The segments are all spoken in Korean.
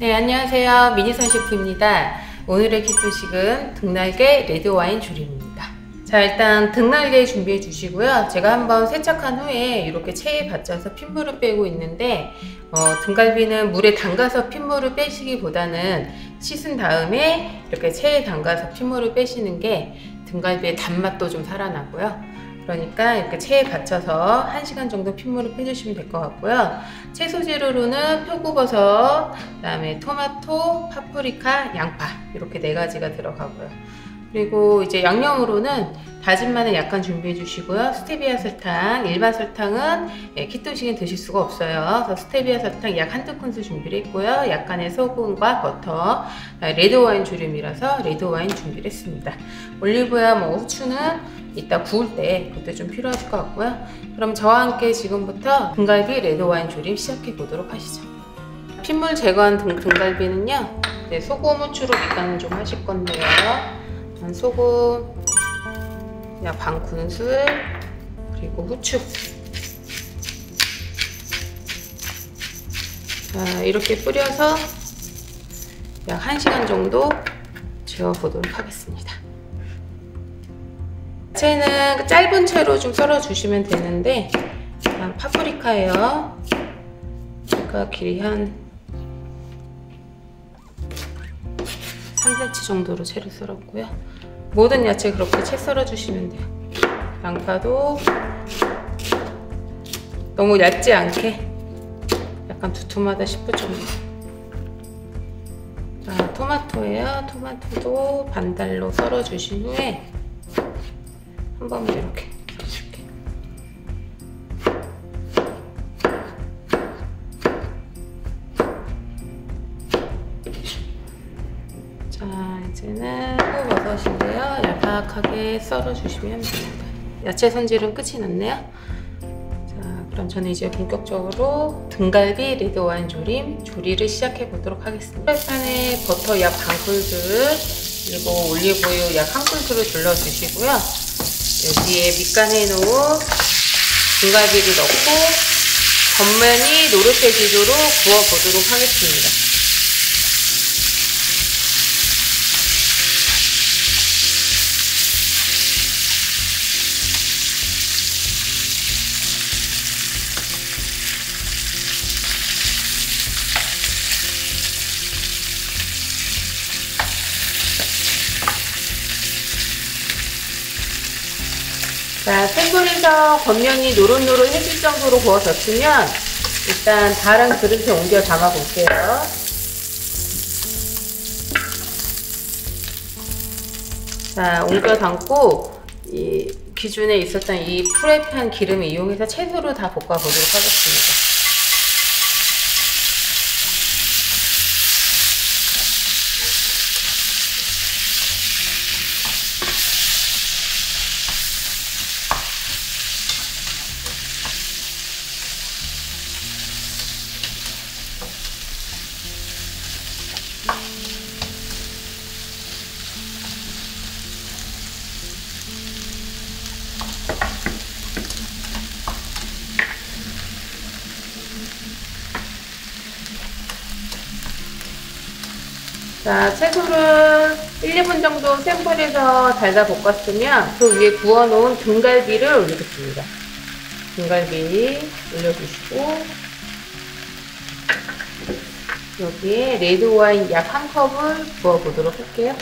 네, 안녕하세요. 미니선 셰프입니다. 오늘의 키토식은 등날개 레드와인 조림입니다. 자, 일단 등날개 준비해 주시고요. 제가 한번 세척한 후에 이렇게 체에 받쳐서 핏물을 빼고 있는데 등갈비는 물에 담가서 핏물을 빼시기보다는 씻은 다음에 이렇게 체에 담가서 핏물을 빼시는 게 등갈비의 단맛도 좀 살아나고요. 그러니까 이렇게 체에 받쳐서 1시간 정도 핏물을 빼주시면 될 것 같고요. 채소 재료로는 표고버섯, 그 다음에 토마토, 파프리카, 양파 이렇게 4가지가 들어가고요. 그리고 이제 양념으로는 다진 마늘 약간 준비해 주시고요. 스테비아 설탕, 일반 설탕은 키토식엔 드실 수가 없어요. 그래서 스테비아 설탕 약 1-2큰술 준비를 했고요. 약간의 소금과 버터, 레드와인 조림이라서 레드와인 준비를 했습니다. 올리브유와 후추는 이따 구울 때 그때 좀 필요하실 것 같고요. 그럼 저와 함께 지금부터 등갈비 레드와인 조림 시작해 보도록 하시죠. 핏물 제거한 등갈비는요, 소금, 후추로 밑간을 좀 하실 건데요. 소금 약 반 큰술, 그리고 후추. 자, 이렇게 뿌려서 약 1시간 정도 재워보도록 하겠습니다. 야채는 짧은 채로 좀 썰어 주시면 되는데, 파프리카예요. 제가 길이 한 3cm 정도로 채를 썰었고요. 모든 야채 그렇게 채 썰어 주시면 돼요. 양파도 너무 얇지 않게 약간 두툼하다 싶을 정도. 자, 토마토예요. 토마토도 반달로 썰어 주신 후에 한 번만 이렇게 썰어줄게요. 자, 이제는 표고버섯인데요. 얇게 썰어주시면 됩니다. 야채 손질은 끝이 났네요. 자, 그럼 저는 이제 본격적으로 등갈비 레드와인 조림 조리를 시작해 보도록 하겠습니다. 프라이팬에 버터 약 반 큰술, 그리고 올리브유 약 1큰술을 둘러주시고요. 여기에 밑간해 놓은 등갈비를 넣고 겉면이 노릇해지도록 구워보도록 하겠습니다. 자, 센 불에서 겉면이 노릇노릇해질 정도로 구워졌으면 일단 다른 그릇에 옮겨 담아 볼게요. 자, 옮겨 담고 이 기존에 있었던 이 프라이팬 기름을 이용해서 채소를 다 볶아 보도록 하겠습니다. 자, 채소를 1-2분 정도 센 불에서 달달 볶았으면 그 위에 구워놓은 등갈비를 올리겠습니다. 등갈비 올려주시고 여기에 레드와인 약 1컵을 부어보도록 할게요.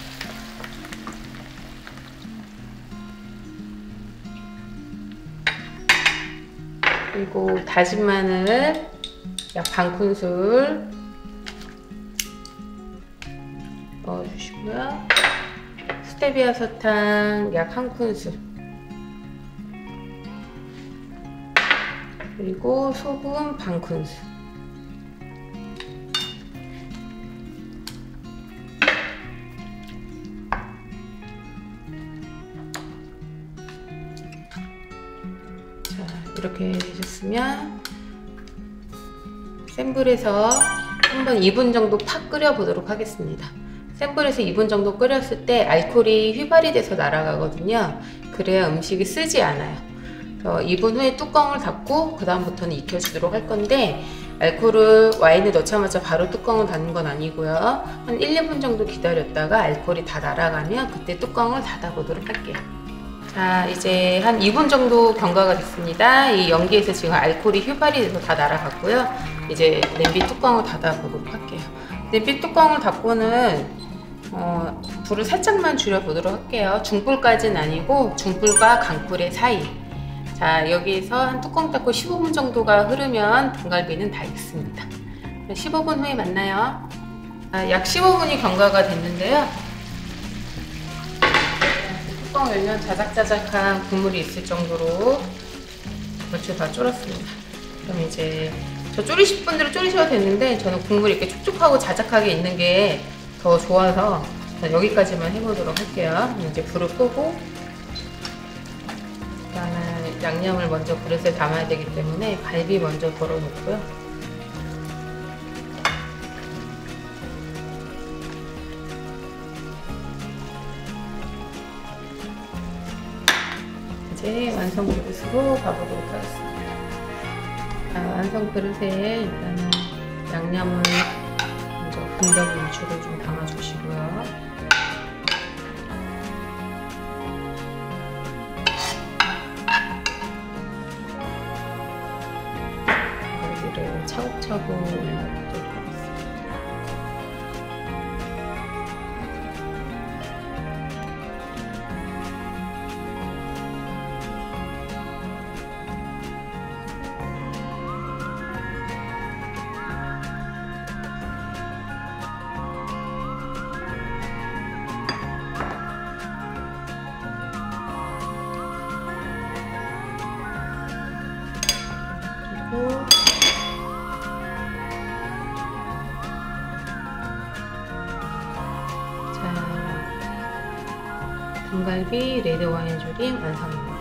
그리고 다진 마늘 약 반 큰술 넣어주시고요. 스테비아 설탕 약 1큰술, 그리고 소금 반 큰술, 자, 이렇게 되셨으면 센 불에서 한번 2분 정도 팍 끓여 보도록 하겠습니다. 센 불에서 2분 정도 끓였을 때 알코올이 휘발이 돼서 날아가거든요. 그래야 음식이 쓰지 않아요. 2분 후에 뚜껑을 닫고 그 다음부터는 익혀주도록 할 건데 알코올을 와인을 넣자마자 바로 뚜껑을 닫는 건 아니고요. 한 1, 2분 정도 기다렸다가 알코올이 다 날아가면 그때 뚜껑을 닫아보도록 할게요. 자, 이제 한 2분 정도 경과가 됐습니다. 이 연기에서 지금 알코올이 휘발이 돼서 다 날아갔고요. 이제 냄비 뚜껑을 닫아보도록 할게요. 냄비 뚜껑을 닫고는 불을 살짝만 줄여보도록 할게요. 중불까지는 아니고 중불과 강불의 사이. 자, 여기서 한 뚜껑 닫고 15분 정도가 흐르면 등갈비는 다 익습니다. 15분 후에 만나요. 약 15분이 경과가 됐는데요. 뚜껑 열면 자작자작한 국물이 있을 정도로 벌써 다 졸았습니다. 그럼 이제 저 졸이실 분들은 졸이셔도 되는데 저는 국물이 이렇게 촉촉하고 자작하게 있는 게 더 좋아서 여기까지만 해보도록 할게요. 이제 불을 끄고 일단은 양념을 먼저 그릇에 담아야 되기 때문에 갈비 먼저 걸어 놓고요. 이제 완성 그릇으로 가보도록 하겠습니다. 완성 그릇에 일단은 양념을 먼저 분량 위주로 좀 담아주시고요. 갈비를 차곡차곡 올려보도록 하겠습니다. 등갈비 레드와인 조림 완성입니다.